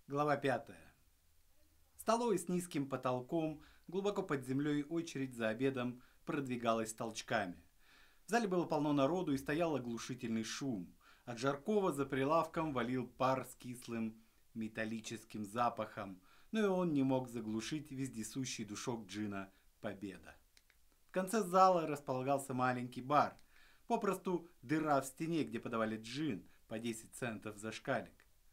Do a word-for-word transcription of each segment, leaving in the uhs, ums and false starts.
Глава пятая. В столовой с низким потолком, глубоко под землей очередь за обедом продвигалась толчками. В зале было полно народу и стоял оглушительный шум. От жаркого за прилавком валил пар с кислым металлическим запахом, но и он не мог заглушить вездесущий душок джина «Победа». В конце зала располагался маленький бар, попросту дыра в стене, где подавали джин по десять центов за шкалик.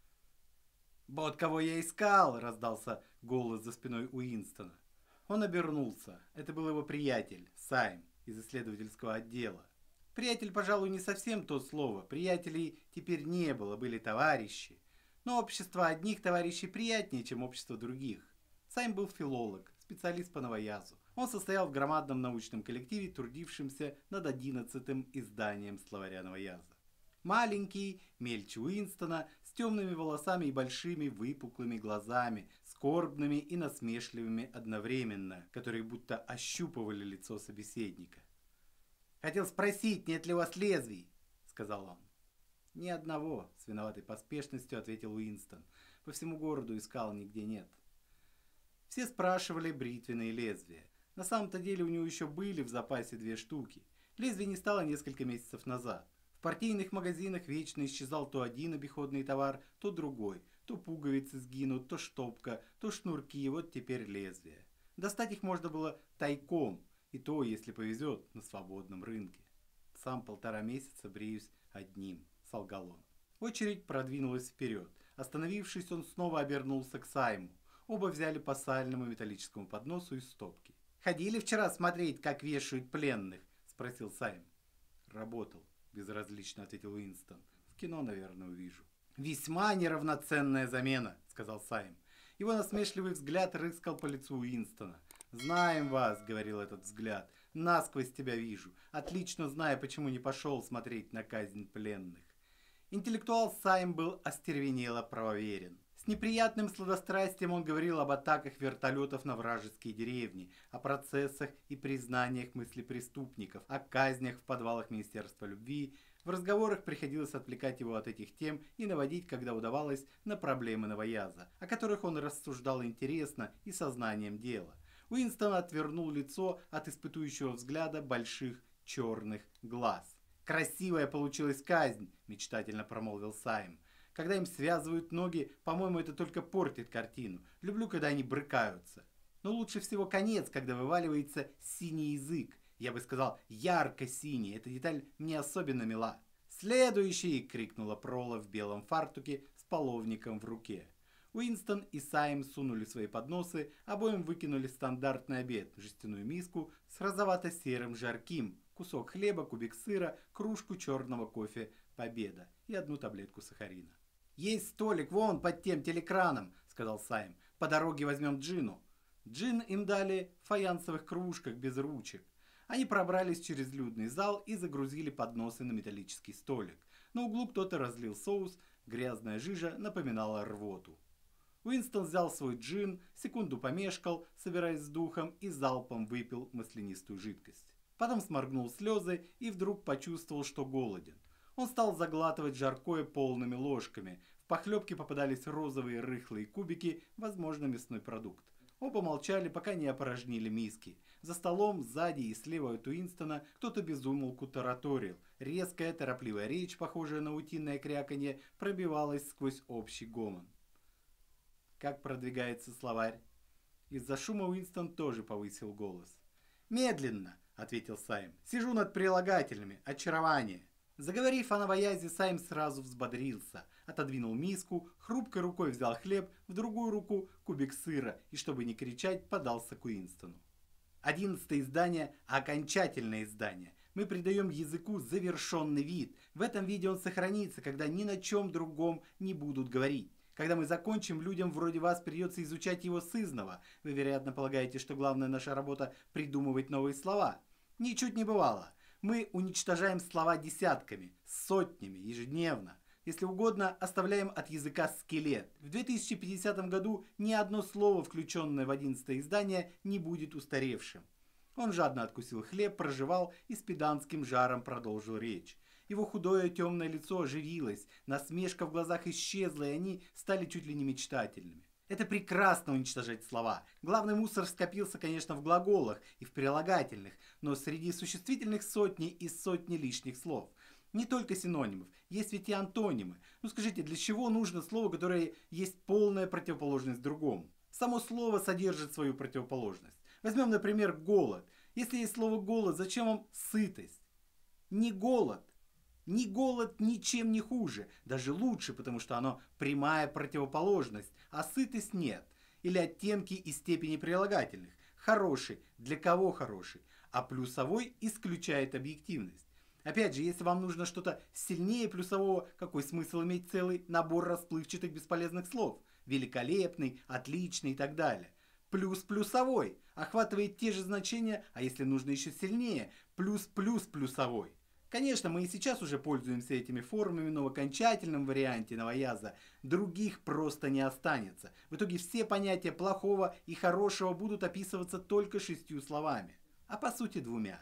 «Вот кого я искал!» – раздался голос за спиной Уинстона. Он обернулся. Это был его приятель, Сайм, из исследовательского отдела. Приятель, пожалуй, не совсем то слово. Приятелей теперь не было, были товарищи. Но общество одних товарищей приятнее, чем общество других. Сайм был филолог, специалист по новоязу. Он состоял в громадном научном коллективе, трудившемся над одиннадцатым изданием словаря новояза. Маленький, мельче Уинстона, с темными волосами и большими выпуклыми глазами, скорбными и насмешливыми одновременно, которые будто ощупывали лицо собеседника. «Хотел спросить, нет ли у вас лезвий?» — сказал он. «Ни одного», — с виноватой поспешностью ответил Уинстон. «По всему городу искал, нигде нет». Все спрашивали бритвенные лезвия. На самом-то деле у него еще были в запасе две штуки. Лезвий не стало несколько месяцев назад. В партийных магазинах вечно исчезал то один обиходный товар, то другой. То пуговицы сгинут, то штопка, то шнурки, вот теперь лезвия. Достать их можно было тайком, и то, если повезет, на свободном рынке. Сам полтора месяца бреюсь одним, солгал он. Очередь продвинулась вперед. Остановившись, он снова обернулся к Сайму. Оба взяли по сальному металлическому подносу из стопки. «Ходили вчера смотреть, как вешают пленных?» – спросил Сайм. «Работал», – безразлично ответил Уинстон. «В кино, наверное, увижу». «Весьма неравноценная замена», – сказал Сайм. Его насмешливый взгляд рыскал по лицу Уинстона. «Знаем вас», — говорил этот взгляд, — «насквозь тебя вижу, отлично зная, почему не пошел смотреть на казнь пленных». Интеллектуал Сайм был остервенело правоверен. С неприятным сладострастием он говорил об атаках вертолетов на вражеские деревни, о процессах и признаниях мыслепреступников, о казнях в подвалах Министерства любви. В разговорах приходилось отвлекать его от этих тем и наводить, когда удавалось, на проблемы новояза, о которых он рассуждал интересно и сознанием дела. Уинстон отвернул лицо от испытующего взгляда больших черных глаз. «Красивая получилась казнь», – мечтательно промолвил Сайм. «Когда им связывают ноги, по-моему, это только портит картину. Люблю, когда они брыкаются. Но лучше всего конец, когда вываливается синий язык. Я бы сказал, ярко-синий. Эта деталь мне особенно мила». «Следующий!» – крикнула Прола в белом фартуке с половником в руке. Уинстон и Сайм сунули свои подносы, обоим выкинули стандартный обед, жестяную миску с розовато-серым жарким, кусок хлеба, кубик сыра, кружку черного кофе «Победа» и одну таблетку сахарина. «Есть столик вон под тем телекраном», — сказал Сайм. «По дороге возьмем джину». Джин им дали в фаянсовых кружках без ручек. Они пробрались через людный зал и загрузили подносы на металлический столик. На углу кто-то разлил соус, грязная жижа напоминала рвоту. Уинстон взял свой джин, секунду помешкал, собираясь с духом, и залпом выпил маслянистую жидкость. Потом сморгнул слезы и вдруг почувствовал, что голоден. Он стал заглатывать жаркое полными ложками. В похлебке попадались розовые рыхлые кубики, возможно, мясной продукт. Оба молчали, пока не опорожнили миски. За столом, сзади и слева от Уинстона кто-то безумолку тараторил. Резкая, торопливая речь, похожая на утиное кряканье, пробивалась сквозь общий гомон. «Как продвигается словарь?» Из-за шума Уинстон тоже повысил голос. «Медленно», — ответил Сайм. «Сижу над прилагательными. Очарование». Заговорив о новоязе, Сайм сразу взбодрился. Отодвинул миску, хрупкой рукой взял хлеб, в другую руку кубик сыра и, чтобы не кричать, подался к Уинстону. «Одиннадцатое издание – окончательное издание. Мы придаем языку завершенный вид. В этом виде он сохранится, когда ни на чем другом не будут говорить. Когда мы закончим, людям вроде вас придется изучать его сызнова. Вы, вероятно, полагаете, что главная наша работа – придумывать новые слова. Ничуть не бывало. Мы уничтожаем слова десятками, сотнями, ежедневно. Если угодно, оставляем от языка скелет. В две тысячи пятидесятом году ни одно слово, включенное в одиннадцатое издание, не будет устаревшим. Он жадно откусил хлеб, прожевал и с педантским жаром продолжил речь. Его худое темное лицо оживилось, насмешка в глазах исчезла, и они стали чуть ли не мечтательными. Это прекрасно уничтожать слова. Главный мусор скопился, конечно, в глаголах и в прилагательных, но среди существительных сотни и сотни лишних слов. Не только синонимов, есть ведь и антонимы. Ну скажите, для чего нужно слово, которое есть полная противоположность другому? Само слово содержит свою противоположность. Возьмем, например, голод. Если есть слово голод, зачем вам сытость? Не голод. Ни голод ничем не хуже, даже лучше, потому что оно прямая противоположность, а сытость нет. Или оттенки и степени прилагательных. Хороший, для кого хороший, а плюсовой исключает объективность. Опять же, если вам нужно что-то сильнее плюсового, какой смысл иметь целый набор расплывчатых бесполезных слов? Великолепный, отличный и так далее. Плюс плюсовой охватывает те же значения, а если нужно еще сильнее, плюс плюс плюсовой. Конечно, мы и сейчас уже пользуемся этими формами, но в окончательном варианте новояза других просто не останется. В итоге все понятия плохого и хорошего будут описываться только шестью словами, а по сути двумя.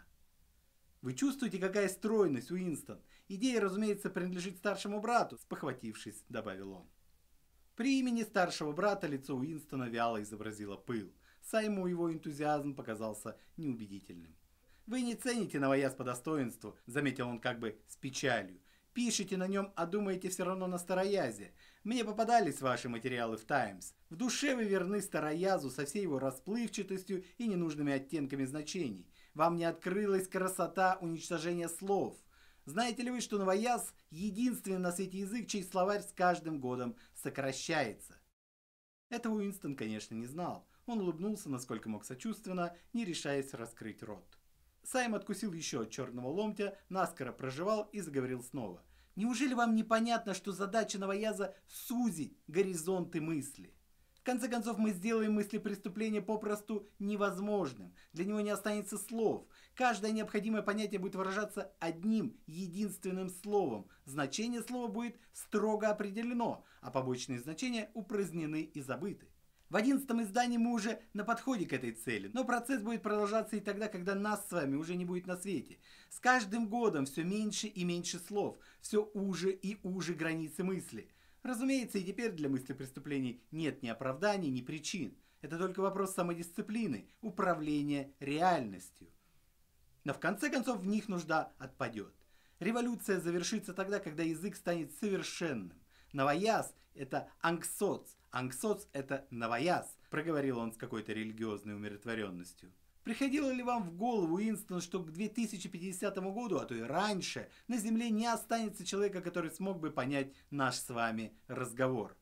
Вы чувствуете, какая стройность, Уинстон? Идея, разумеется, принадлежит старшему брату, спохватившись, добавил он. При имени старшего брата лицо Уинстона вяло изобразило пыл. Сайму его энтузиазм показался неубедительным. «Вы не цените новояз по достоинству», — заметил он как бы с печалью. «Пишите на нем, а думаете все равно на староязе. Мне попадались ваши материалы в Таймс. В душе вы верны староязу со всей его расплывчатостью и ненужными оттенками значений. Вам не открылась красота уничтожения слов. Знаете ли вы, что новояз — единственный на свете язык, чей словарь с каждым годом сокращается?» Этого Уинстон, конечно, не знал. Он улыбнулся, насколько мог сочувственно, не решаясь раскрыть рот. Сайм откусил еще от черного ломтя, наскоро прожевал и заговорил снова. «Неужели вам непонятно, что задача новояза — сузить горизонты мысли? В конце концов, мы сделаем мысли преступления попросту невозможным. Для него не останется слов. Каждое необходимое понятие будет выражаться одним, единственным словом. Значение слова будет строго определено, а побочные значения упразднены и забыты. В одиннадцатом издании мы уже на подходе к этой цели, но процесс будет продолжаться и тогда, когда нас с вами уже не будет на свете. С каждым годом все меньше и меньше слов, все уже и уже границы мысли. Разумеется, и теперь для мысли преступлений нет ни оправданий, ни причин. Это только вопрос самодисциплины, управления реальностью. Но в конце концов в них нужда отпадет. Революция завершится тогда, когда язык станет совершенным. Новояз – это ангсоц, ангсоц – это новояз, проговорил он с какой-то религиозной умиротворенностью. Приходило ли вам в голову, Уинстон, что к две тысячи пятидесятому году, а то и раньше, на Земле не останется человека, который смог бы понять наш с вами разговор?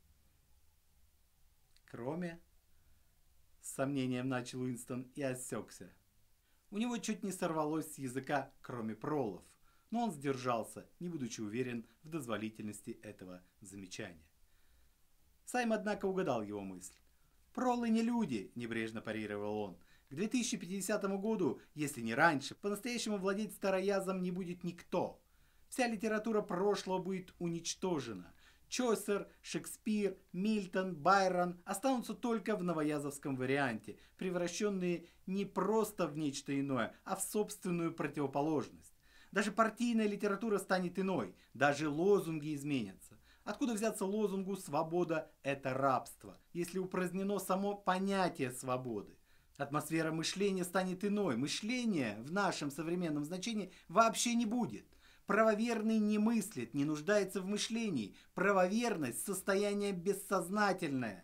Кроме... С сомнением начал Уинстон и осекся. У него чуть не сорвалось с языка «кроме пролов», но он сдержался, не будучи уверен в дозволительности этого замечания. Сайм, однако, угадал его мысль. «Пролы не люди», – небрежно парировал он. «К две тысячи пятидесятому году, если не раньше, по-настоящему владеть староязом не будет никто. Вся литература прошлого будет уничтожена. Чосер, Шекспир, Мильтон, Байрон останутся только в новоязовском варианте, превращенные не просто в нечто иное, а в собственную противоположность. Даже партийная литература станет иной, даже лозунги изменятся. Откуда взяться лозунгу «свобода – это рабство», если упразднено само понятие свободы? Атмосфера мышления станет иной, мышления в нашем современном значении вообще не будет. Правоверный не мыслит, не нуждается в мышлении. Правоверность – состояние бессознательное.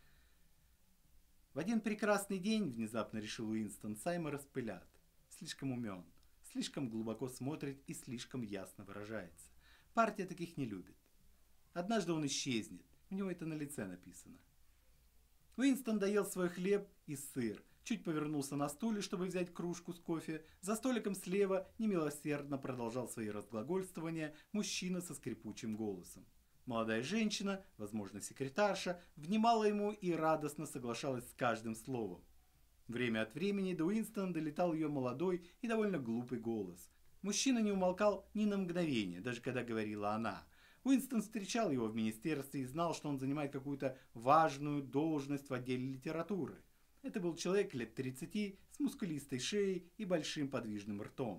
В один прекрасный день, внезапно решил Уинстон, Сайма распылят. Слишком умен, слишком глубоко смотрит и слишком ясно выражается. Партия таких не любит. Однажды он исчезнет, у него это на лице написано. Уинстон доел свой хлеб и сыр, чуть повернулся на стуле, чтобы взять кружку с кофе. За столиком слева немилосердно продолжал свои разглагольствования мужчина со скрипучим голосом. Молодая женщина, возможно, секретарша, внимала ему и радостно соглашалась с каждым словом. Время от времени до Уинстона долетал ее молодой и довольно глупый голос. Мужчина не умолкал ни на мгновение, даже когда говорила она. Уинстон встречал его в министерстве и знал, что он занимает какую-то важную должность в отделе литературы. Это был человек лет тридцати с мускулистой шеей и большим подвижным ртом.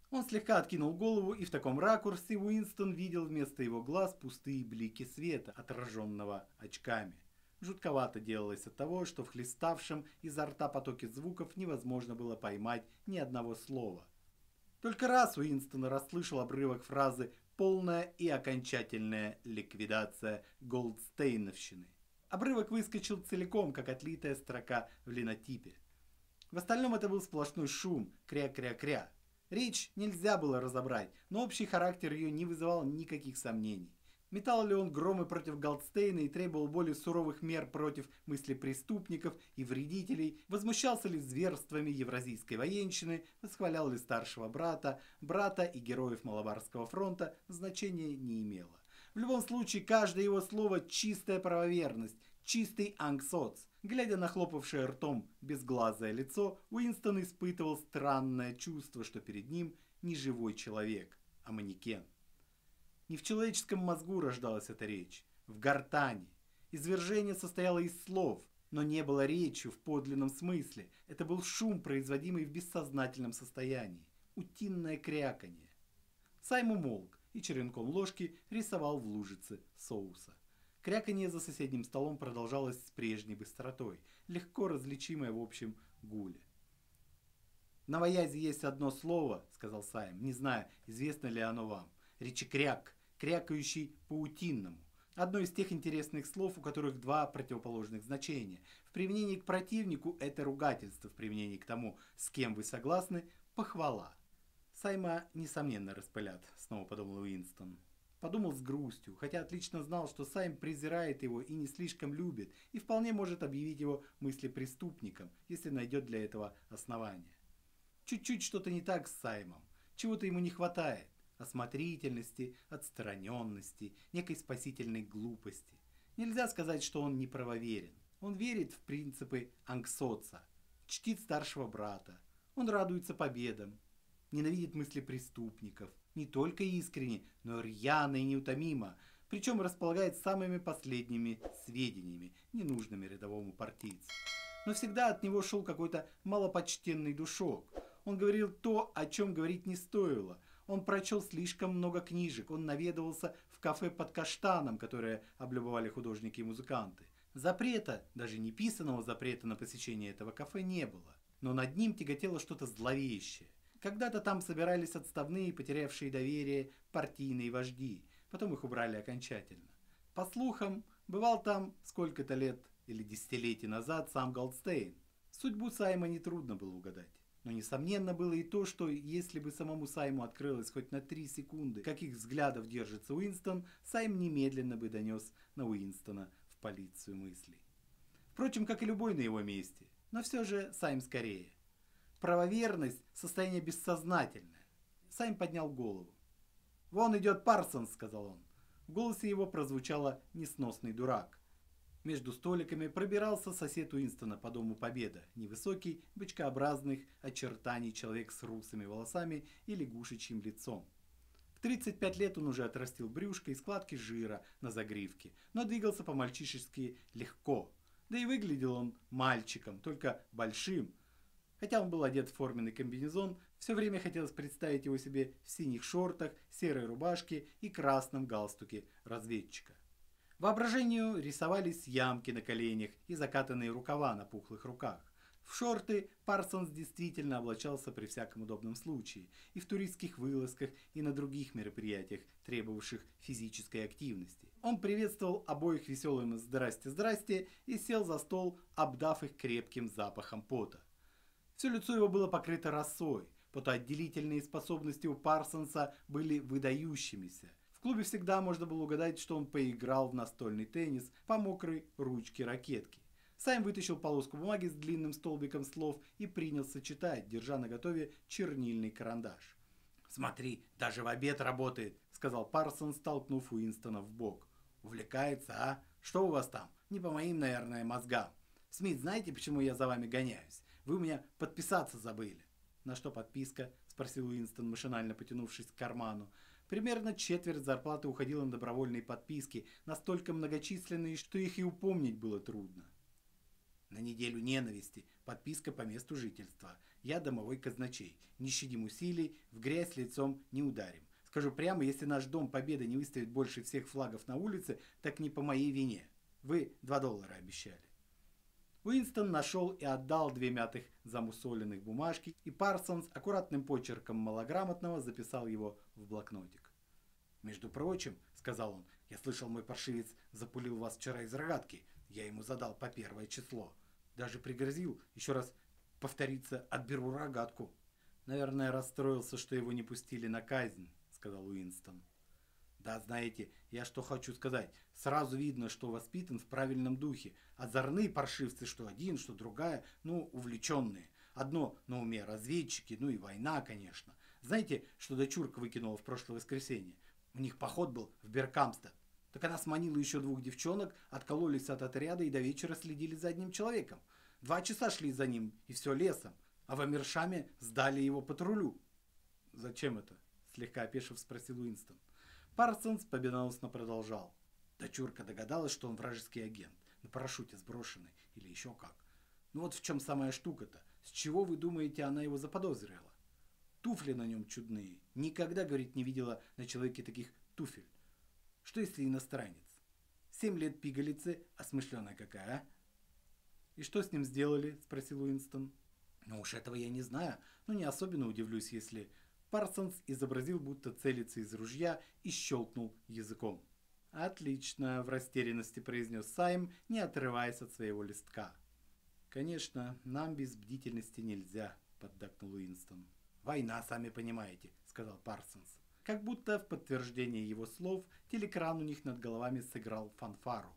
Он слегка откинул голову, и в таком ракурсе Уинстон видел вместо его глаз пустые блики света, отраженного очками. Жутковато делалось от того, что в хлеставшем изо рта потоке звуков невозможно было поймать ни одного слова. Только раз Уинстон расслышал обрывок фразы «полная и окончательная ликвидация Голдстейновщины». Обрывок выскочил целиком, как отлитая строка в линотипе. В остальном это был сплошной шум, кря-кря-кря. Речь нельзя было разобрать, но общий характер ее не вызывал никаких сомнений. Метал ли он громы против Голдстейна и требовал более суровых мер против мыслепреступников и вредителей, возмущался ли зверствами евразийской военщины, восхвалял ли старшего брата, брата и героев Малабарского фронта, значения не имело. В любом случае, каждое его слово – чистая правоверность, чистый ангсоц. Глядя на хлопавшее ртом безглазое лицо, Уинстон испытывал странное чувство, что перед ним не живой человек, а манекен. Не в человеческом мозгу рождалась эта речь, в гортани. Извержение состояло из слов, но не было речью в подлинном смысле. Это был шум, производимый в бессознательном состоянии. Утиное кряканье. Сайм умолк и черенком ложки рисовал в лужице соуса. Кряканье за соседним столом продолжалось с прежней быстротой, легко различимое в общем гуле. «На ваязе есть одно слово, — сказал Сайм, — не знаю, известно ли оно вам. Речекряк, крякающий по-утинному. Одно из тех интересных слов, у которых два противоположных значения. В применении к противнику это ругательство, в применении к тому, с кем вы согласны, похвала». Сайма, несомненно, распылят, снова подумал Уинстон. Подумал с грустью, хотя отлично знал, что Сайм презирает его и не слишком любит, и вполне может объявить его мыслепреступником, если найдет для этого основания. Чуть-чуть что-то не так с Саймом, чего-то ему не хватает. Осмотрительности, отстраненности, некой спасительной глупости. Нельзя сказать, что он не правоверен. Он верит в принципы ангсоца, чтит старшего брата. Он радуется победам, ненавидит мысли преступников. Не только искренне, но рьяно и неутомимо. Причем располагает самыми последними сведениями, ненужными рядовому партийцу. Но всегда от него шел какой-то малопочтенный душок. Он говорил то, о чем говорить не стоило. Он прочел слишком много книжек, он наведывался в кафе под каштаном, которое облюбовали художники и музыканты. Запрета, даже неписанного запрета на посещение этого кафе не было, но над ним тяготело что-то зловещее. Когда-то там собирались отставные, потерявшие доверие, партийные вожди, потом их убрали окончательно. По слухам, бывал там сколько-то лет или десятилетий назад сам Голдстейн. Судьбу Сайма нетрудно было угадать. Но несомненно было и то, что если бы самому Сайму открылось хоть на три секунды, каких взглядов держится Уинстон, Сайм немедленно бы донес на Уинстона в полицию мыслей. Впрочем, как и любой на его месте, но все же Сайм скорее. Правоверность – состояние бессознательное. Сайм поднял голову. «Вон идет Парсонс», – сказал он. В голосе его прозвучало «несносный дурак». Между столиками пробирался сосед Уинстона по Дому Победа, невысокий, бычкообразных очертаний человек с русыми волосами и лягушечьим лицом. В тридцать пять лет он уже отрастил брюшко и складки жира на загривке, но двигался по-мальчишески легко. Да и выглядел он мальчиком, только большим. Хотя он был одет в форменный комбинезон, все время хотелось представить его себе в синих шортах, серой рубашке и красном галстуке разведчика. Воображению рисовались ямки на коленях и закатанные рукава на пухлых руках. В шорты Парсонс действительно облачался при всяком удобном случае, и в туристских вылазках, и на других мероприятиях, требовавших физической активности. Он приветствовал обоих веселым «здрасте-здрасте» и сел за стол, обдав их крепким запахом пота. Все лицо его было покрыто росой, потоотделительные способности у Парсонса были выдающимися. В клубе всегда можно было угадать, что он поиграл в настольный теннис по мокрой ручке ракетки. Сайм вытащил полоску бумаги с длинным столбиком слов и принялся читать, держа наготове чернильный карандаш. «Смотри, даже в обед работает», — сказал Парсон, столкнув Уинстона в бок. «Увлекается, а? Что у вас там? Не по моим, наверное, мозгам. Смит, знаете, почему я за вами гоняюсь? Вы у меня подписаться забыли». «На что подписка?» — спросил Уинстон, машинально потянувшись к карману. Примерно четверть зарплаты уходила на добровольные подписки, настолько многочисленные, что их и упомнить было трудно. На неделю ненависти, подписка по месту жительства. Я домовой казначей. Не щадим усилий, в грязь лицом не ударим. Скажу прямо, если наш Дом Победы не выставит больше всех флагов на улице, так не по моей вине. Вы два доллара обещали. Уинстон нашел и отдал две мятых замусоленных бумажки, и Парсонс аккуратным почерком малограмотного записал его в блокнотик. «Между прочим, — сказал он, — я слышал, мой паршивец запулил вас вчера из рогатки. Я ему задал по первое число. Даже пригрозил, еще раз повторится, отберу рогатку». «Наверное, расстроился, что его не пустили на казнь», — сказал Уинстон. «Да, знаете, я что хочу сказать. Сразу видно, что воспитан в правильном духе. Озорные паршивцы, что один, что другая, ну, увлеченные. Одно на уме — разведчики, ну и война, конечно. Знаете, что дочурка выкинула в прошлое воскресенье? У них поход был в Беркамстед. Так она сманила еще двух девчонок, откололись от отряда и до вечера следили за одним человеком. Два часа шли за ним, и все лесом. А в Амиршаме сдали его патрулю». «Зачем это?» — слегка опешив спросил Уинстон. Парсонс победоносно продолжал. Дочурка догадалась, что он вражеский агент, на парашюте сброшенный или еще как. Ну вот в чем самая штука-то. С чего, вы думаете, она его заподозрила? Туфли на нем чудные. Никогда, говорит, не видела на человеке таких туфель. Что если иностранец? Семь лет пигалицы, а смышленая какая, а? «И что с ним сделали?» — спросил Уинстон. «Ну уж этого я не знаю, но не особенно удивлюсь, если...» Парсонс изобразил, будто целится из ружья, и щелкнул языком. «Отлично!» — в растерянности произнес Сайм, не отрываясь от своего листка. «Конечно, нам без бдительности нельзя», — поддакнул Уинстон. «Война, сами понимаете», — сказал Парсонс. Как будто в подтверждение его слов телекран у них над головами сыграл фанфару.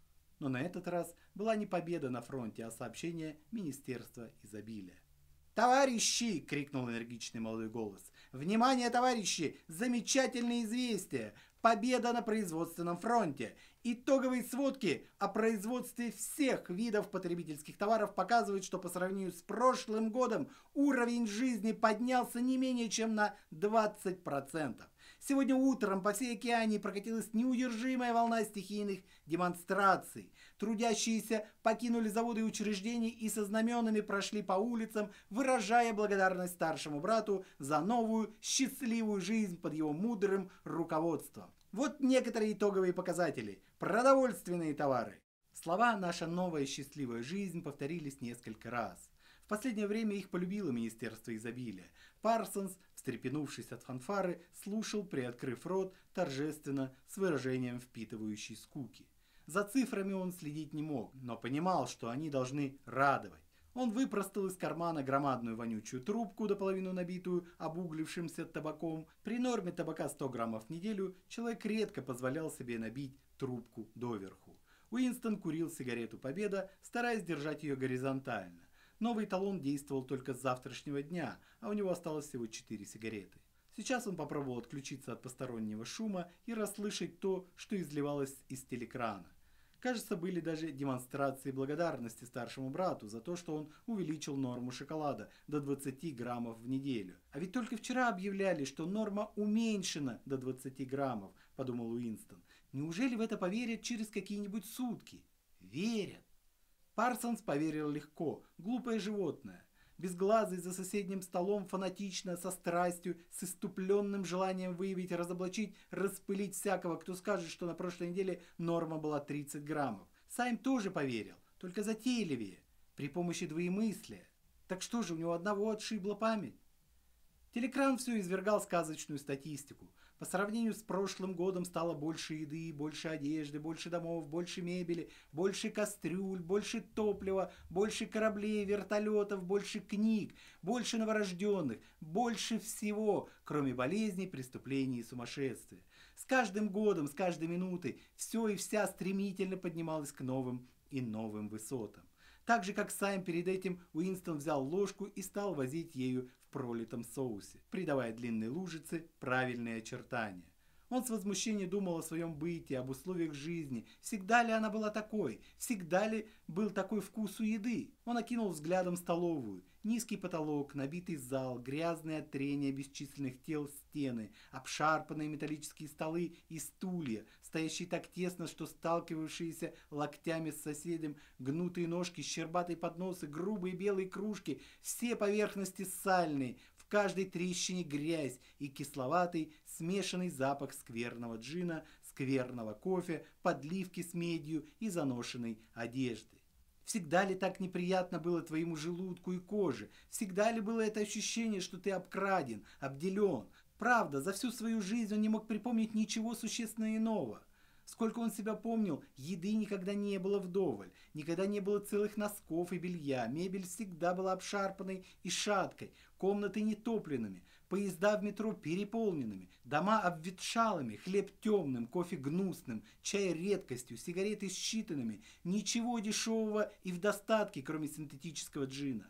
Но на этот раз была не победа на фронте, а сообщение Министерства изобилия. «Товарищи!» — крикнул энергичный молодой голос. «Внимание, товарищи! Замечательное известие! Победа на производственном фронте! Итоговые сводки о производстве всех видов потребительских товаров показывают, что по сравнению с прошлым годом уровень жизни поднялся не менее чем на двадцать процентов. Сегодня утром по всей Океании прокатилась неудержимая волна стихийных демонстраций. Трудящиеся покинули заводы и учреждения и со знаменами прошли по улицам, выражая благодарность старшему брату за новую счастливую жизнь под его мудрым руководством. Вот некоторые итоговые показатели. Продовольственные товары». Слова «наша новая счастливая жизнь» повторились несколько раз. В последнее время их полюбило Министерство изобилия. Парсонс, встрепенувшись от фанфары, слушал, приоткрыв рот, торжественно, с выражением впитывающей скуки. За цифрами он следить не мог, но понимал, что они должны радовать. Он выпростал из кармана громадную вонючую трубку, до половины набитую обуглившимся табаком. При норме табака сто граммов в неделю человек редко позволял себе набить трубку доверху. Уинстон курил сигарету «Победа», стараясь держать ее горизонтально. Новый талон действовал только с завтрашнего дня, а у него осталось всего четыре сигареты. Сейчас он попробовал отключиться от постороннего шума и расслышать то, что изливалось из телекрана. Кажется, были даже демонстрации благодарности старшему брату за то, что он увеличил норму шоколада до двадцати граммов в неделю. А ведь только вчера объявляли, что норма уменьшена до двадцати граммов, подумал Уинстон. Неужели в это поверят через какие-нибудь сутки? Верят. Парсонс поверил легко, глупое животное. Безглазый за соседним столом фанатично, со страстью, с иступленным желанием выявить, разоблачить, распылить всякого, кто скажет, что на прошлой неделе норма была тридцать граммов. Сайм тоже поверил, только затейливее, при помощи двоемыслия. Так что же, у него одного отшибла память? Телекран все извергал сказочную статистику. По сравнению с прошлым годом стало больше еды, больше одежды, больше домов, больше мебели, больше кастрюль, больше топлива, больше кораблей, вертолетов, больше книг, больше новорожденных, больше всего, кроме болезней, преступлений и сумасшествия. С каждым годом, с каждой минутой все и вся стремительно поднималось к новым и новым высотам. Так же, как Сайм перед этим, Уинстон взял ложку и стал возить ею в пролитом соусе, придавая длинной лужице правильные очертания. Он с возмущением думал о своем бытии, об условиях жизни. Всегда ли она была такой? Всегда ли был такой вкус у еды? Он окинул взглядом столовую. Низкий потолок, набитый зал, грязные от трения бесчисленных тел стены, обшарпанные металлические столы и стулья, стоящие так тесно, что сталкивавшиеся локтями с соседем, гнутые ножки, щербатые подносы, грубые белые кружки, все поверхности сальные, в каждой трещине грязь и кисловатый смешанный запах скверного джина, скверного кофе, подливки с медью и заношенной одежды. Всегда ли так неприятно было твоему желудку и коже? Всегда ли было это ощущение, что ты обкраден, обделен? Правда, за всю свою жизнь он не мог припомнить ничего существенно иного. Сколько он себя помнил, еды никогда не было вдоволь, никогда не было целых носков и белья, мебель всегда была обшарпанной и шаткой, комнаты нетопленными, поезда в метро переполненными, дома обветшалыми, хлеб темным, кофе гнусным, чай редкостью, сигареты считанными, ничего дешевого и в достатке, кроме синтетического джина.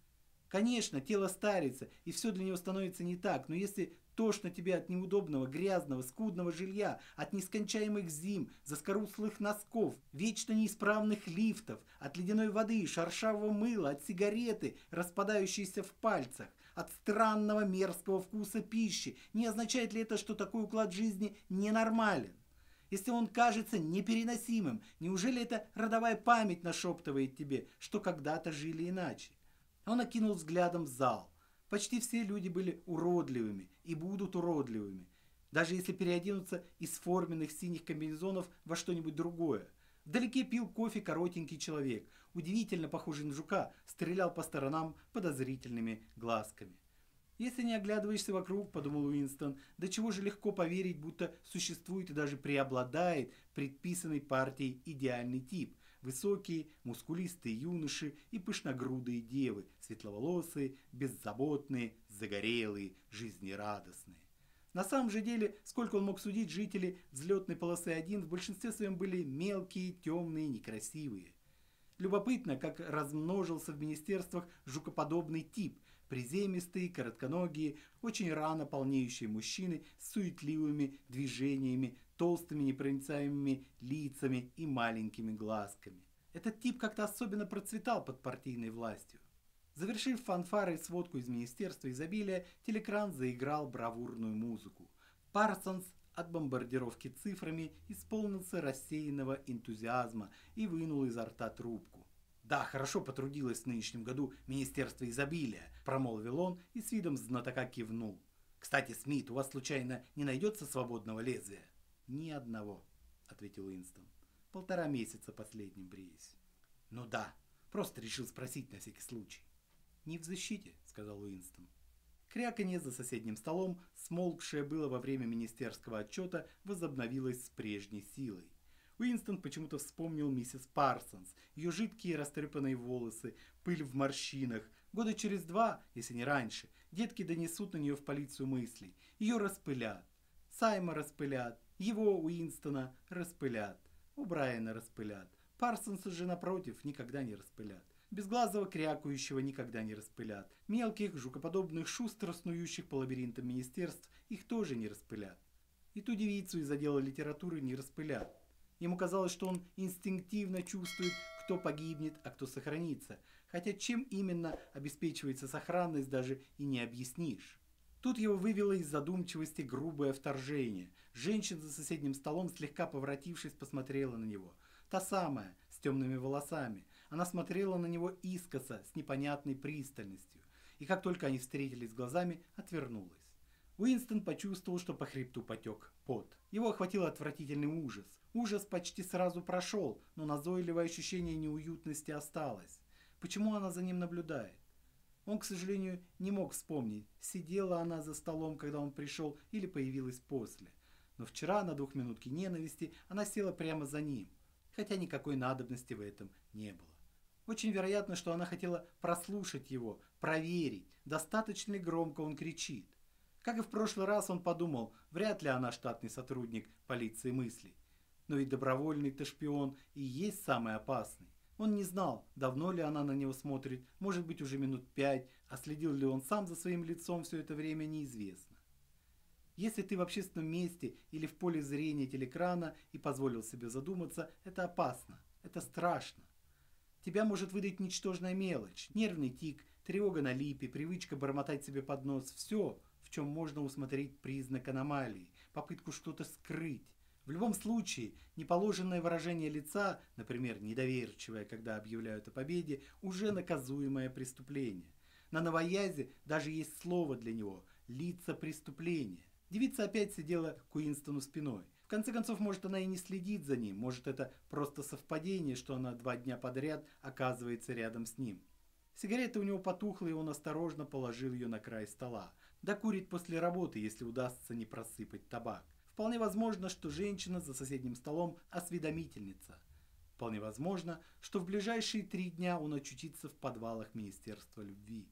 Конечно, тело старится, и все для него становится не так, но если тошно тебе от неудобного, грязного, скудного жилья, от нескончаемых зим, заскорузлых носков, вечно неисправных лифтов, от ледяной воды, шершавого мыла, от сигареты, распадающейся в пальцах, от странного мерзкого вкуса пищи, не означает ли это, что такой уклад жизни ненормален? Если он кажется непереносимым, неужели эта родовая память нашептывает тебе, что когда-то жили иначе? Он окинул взглядом зал. Почти все люди были уродливыми и будут уродливыми, даже если переоденутся из форменных синих комбинезонов во что-нибудь другое. Вдалеке пил кофе коротенький человек, удивительно похожий на жука, стрелял по сторонам подозрительными глазками. «Если не оглядываешься вокруг, — подумал Уинстон, — до чего же легко поверить, будто существует и даже преобладает предписанный партией идеальный тип. Высокие, мускулистые юноши и пышногрудые девы, светловолосые, беззаботные, загорелые, жизнерадостные. На самом же деле, сколько он мог судить, жители взлетной полосы один в большинстве своем были мелкие, темные, некрасивые. Любопытно, как размножился в министерствах жукоподобный тип, приземистые, коротконогие, очень рано полнеющие мужчины с суетливыми движениями, толстыми непроницаемыми лицами и маленькими глазками. Этот тип как-то особенно процветал под партийной властью. Завершив фанфары и сводку из Министерства изобилия, телекран заиграл бравурную музыку. Парсонс от бомбардировки цифрами исполнился рассеянного энтузиазма и вынул изо рта трубку. «Да, хорошо потрудилось в нынешнем году Министерство изобилия», – промолвил он и с видом знатока кивнул. «Кстати, Смит, у вас случайно не найдется свободного лезвия?» «Ни одного», — ответил Уинстон. «Полтора месяца последним бреюсь». «Ну да, просто решил спросить на всякий случай». «Не в защите», — сказал Уинстон. Кряканье за соседним столом, смолкшее было во время министерского отчета, возобновилось с прежней силой. Уинстон почему-то вспомнил миссис Парсонс, ее жидкие растрепанные волосы, пыль в морщинах. Года через два, если не раньше, детки донесут на нее в полицию мыслей. Ее распылят. Сайма распылят. Его, Уинстона, распылят. У Брайана распылят. Парсонса же, напротив, никогда не распылят. Безглазого крякающего никогда не распылят. Мелких, жукоподобных, шустро снующих по лабиринтам министерств их тоже не распылят. И ту девицу из отдела литературы не распылят. Ему казалось, что он инстинктивно чувствует, кто погибнет, а кто сохранится. Хотя чем именно обеспечивается сохранность, даже и не объяснишь. Тут его вывело из задумчивости грубое вторжение. Женщина за соседним столом, слегка поворотившись, посмотрела на него. Та самая, с темными волосами. Она смотрела на него искоса, с непонятной пристальностью. И как только они встретились глазами, отвернулась. Уинстон почувствовал, что по хребту потек пот. Его охватил отвратительный ужас. Ужас почти сразу прошел, но назойливое ощущение неуютности осталось. Почему она за ним наблюдает? Он, к сожалению, не мог вспомнить, сидела она за столом, когда он пришел, или появилась после. Но вчера на двухминутке ненависти она села прямо за ним, хотя никакой надобности в этом не было. Очень вероятно, что она хотела прослушать его, проверить, достаточно ли громко он кричит. Как и в прошлый раз, он подумал, вряд ли она штатный сотрудник полиции мыслей. Но ведь добровольный-то шпион и есть самый опасный. Он не знал, давно ли она на него смотрит, может быть уже минут пять, а следил ли он сам за своим лицом все это время, неизвестно. Если ты в общественном месте или в поле зрения телекрана и позволил себе задуматься, это опасно, это страшно. Тебя может выдать ничтожная мелочь, нервный тик, тревога на липе, привычка бормотать себе под нос. Все, в чем можно усмотреть признак аномалии, попытку что-то скрыть. В любом случае, неположенное выражение лица, например, недоверчивое, когда объявляют о победе, уже наказуемое преступление. На новоязе даже есть слово для него – лица преступления. Девица опять сидела к Уинстону спиной. В конце концов, может, она и не следит за ним, может, это просто совпадение, что она два дня подряд оказывается рядом с ним. Сигарета у него потухла, и он осторожно положил ее на край стола. Докурит после работы, если удастся не просыпать табак. Вполне возможно, что женщина за соседним столом осведомительница. Вполне возможно, что в ближайшие три дня он очутится в подвалах Министерства любви.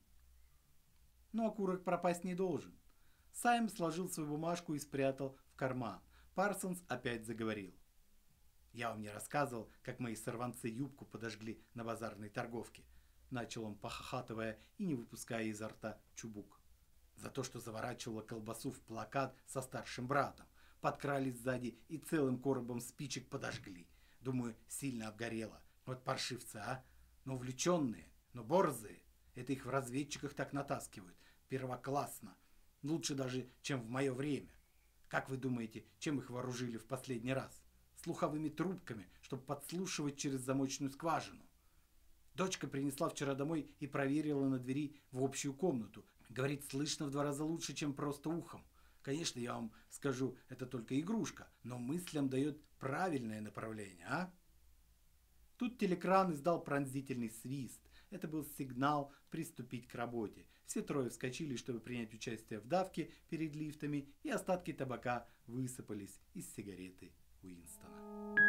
Но окурок пропасть не должен. Сайм сложил свою бумажку и спрятал в карман. Парсонс опять заговорил. «Я вам не рассказывал, как мои сорванцы юбку подожгли на базарной торговке», начал он, похохатывая и не выпуская изо рта чубук. «За то, что заворачивала колбасу в плакат со старшим братом. Подкрались сзади и целым коробом спичек подожгли. Думаю, сильно обгорело. Вот паршивцы, а? Но увлеченные, но борзые. Это их в разведчиках так натаскивают. Первоклассно. Лучше даже, чем в мое время. Как вы думаете, чем их вооружили в последний раз? Слуховыми трубками, чтобы подслушивать через замочную скважину. Дочка принесла вчера домой и проверила на двери в общую комнату. Говорит, слышно в два раза лучше, чем просто ухом. Конечно, я вам скажу, это только игрушка, но мыслям дает правильное направление, а? Тут телекран издал пронзительный свист. Это был сигнал приступить к работе. Все трое вскочили, чтобы принять участие в давке перед лифтами, и остатки табака высыпались из сигареты Уинстона.